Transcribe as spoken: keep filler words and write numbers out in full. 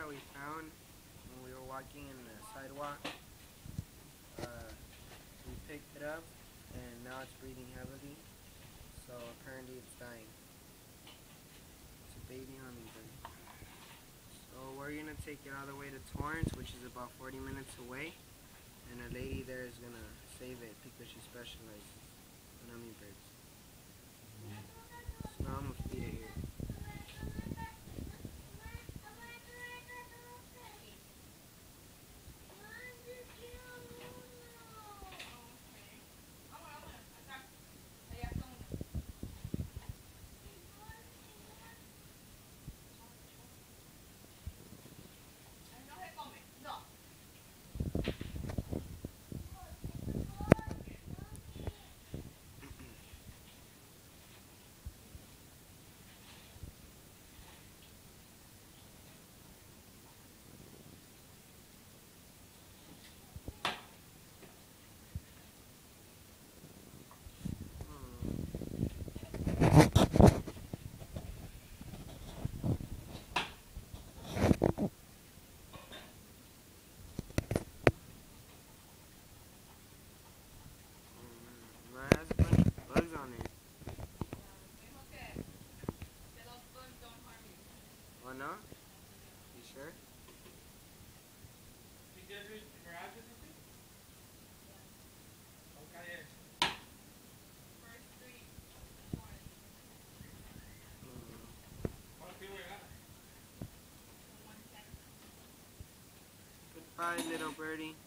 that we found when we were walking in the sidewalk. Uh, we picked it up, and now it's breathing heavily, so apparently it's dying. It's a baby hummingbird. So we're going to take it all the way to Torrance, which is about forty minutes away, and a lady there is going to save it because she specializes in hummingbirds. So now I'm going to feed it here. Oh no? You sure? Goodbye, little birdie.